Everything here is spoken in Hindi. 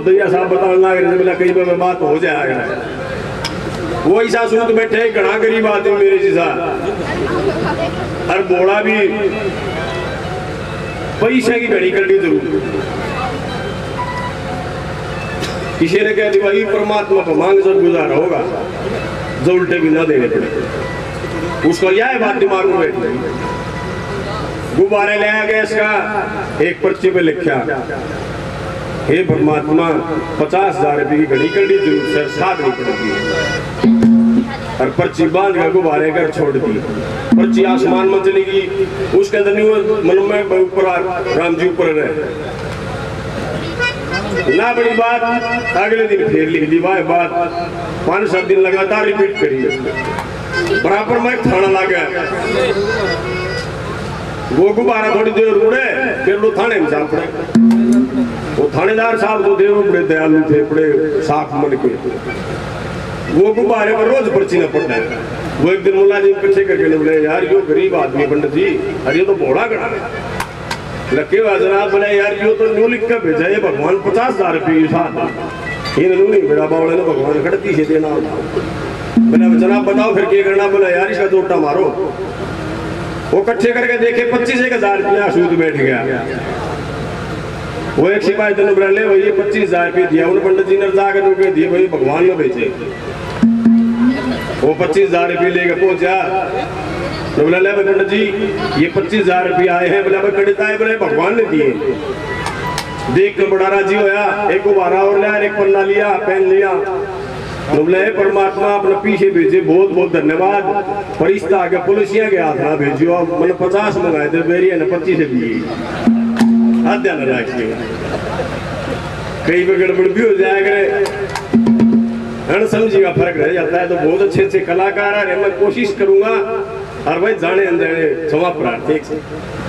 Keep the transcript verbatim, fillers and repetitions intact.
भूतैया साहब बताने लग रहे बोला कई बार बात हो जाएगा। वो ऐसा सूत बैठे घना गरीब आदमी मेरे जैसा और बोला भी पैसे की घड़ी करनी जरूर। किसी ने कह दी भाई परमात्मा को मांग सब गुजारा होगा जो उल्टे भी ना देने पड़े। उसको यह बात दिमाग में बैठी। गुब्बारे ले गया इसका एक पर्ची पे लिखा हे परमात्मा पचास हजार रुपये की घड़ी करनी जरूर सर साथ नहीं पड़ेगी और पर्ची बांध कर गुब्बारे कर छोड़ दी। पर्ची आसमान में चली गई। उसके अंदर नहीं मन में ऊपर राम जी ऊपर रहे ना बड़ी बात। अगले दिन फिर लिख दी वाह बात पांच सात दिन लगातार रिपीट करी। बराबर में थाना लगा वो गुब्बारा थोड़ी देर उड़े फिर वो थाने में साफ पड़े। वो थानेदार साहब तो थे बड़े दयालु थे बड़े साफ मन के। वो गुब्बारे पर रोज पर्ची न पड़ता है। वो एक दिन मुलाजिम पीछे करके बोले यार यो गरीब आदमी पंडित जी अरे तो बड़ा गड़ा लगे जनाब बोले यार यो तो न्यू लिख कर भेजा है भगवान पचास हजार रुपये साथ इन नहीं बेड़ा बावड़े ने भगवान खड़ती से देना। बोला जनाब बताओ फिर क्या करना। बोला यार इसका जोटा मारो। वो इकट्ठे करके देखे पच्चीस एक हजार रुपया सूद बैठ गया। वो एक सिपाही तेन बोला ले भाई पच्चीस हजार रुपये दिया उन्हें पंडित जी ने जाकर तो दिए भाई भगवान ने भेजे। वो पच्चीस हजार रुपये लेकर पहुंचा तो बोला ले पंडित जी ये पच्चीस हजार रुपये आए हैं। बोला पंडित आए बोले भगवान ने दिए। देख कर बड़ा राजी होया। एक गुब्बारा और लिया एक पन्ना लिया पेन लिया। तो बोले परमात्मा अपने पीछे भेजे बहुत बहुत धन्यवाद पर इस आगे पुलिसिया के हाथ ना भेजो मैंने पचास मंगाए थे मेरी ने पच्चीस दिए। ध्यान रखिए कई बार गड़बड़ भी हो जाए करे समझी का फर्क रह जाता है। तो बहुत अच्छे अच्छे कलाकार है मैं कोशिश करूंगा और भाई जाने अनजाने क्षमा प्रार्थी।